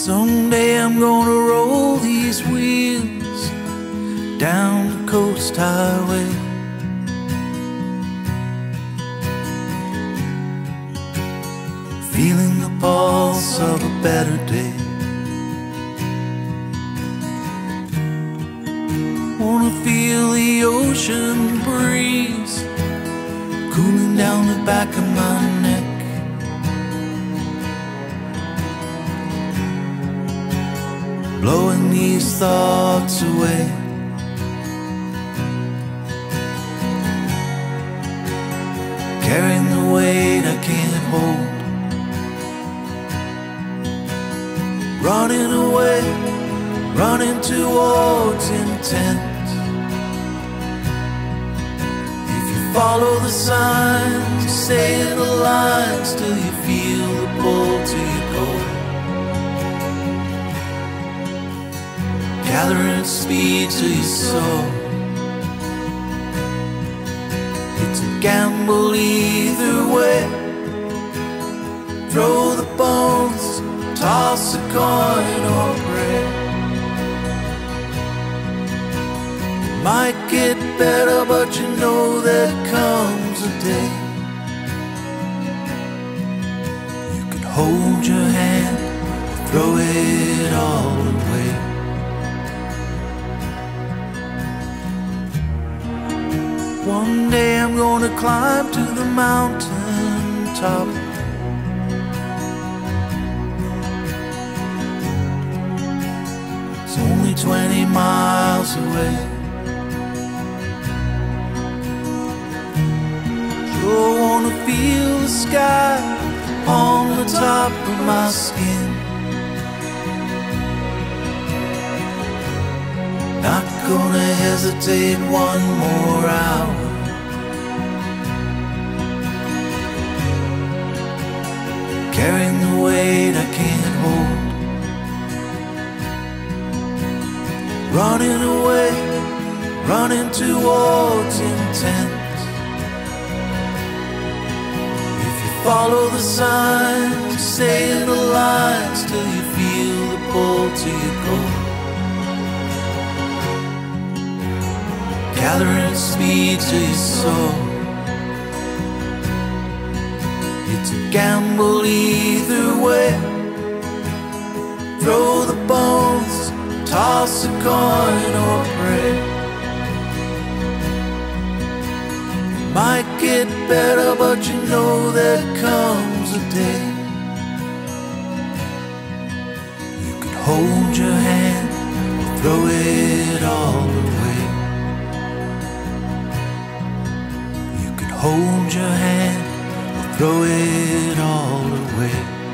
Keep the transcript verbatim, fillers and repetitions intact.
Someday I'm gonna roll these wheels down the coast highway, feeling the pulse of a better day. Wanna feel the ocean breeze cooling down the back of my neck, blowing these thoughts away. Carrying the weight I can't hold, running away, running towards intent. If you follow the signs, you stay in the lines till you feel the pull to your goal. Gathering speed till you soar. It's a gamble either way. Throw the bones, toss a coin or pray. Might get better, but you know there comes a day you could hold your hand, throw it all away. One day I'm gonna climb to the mountain top, it's only twenty miles away. Sure wanna feel the sky on the top of my skin. Not gonna hesitate one more hour. Carrying the weight I can't hold, running away, running towards intent. If you follow the signs, stay in the lines till you feel the pull to your goal. Gathering speed till you soar. It's a gamble either way. Throw the bones, toss a coin or pray. Might get better, but you know there comes a day you could hold your hand or throw it all away. You could hold your hand, throw it all away.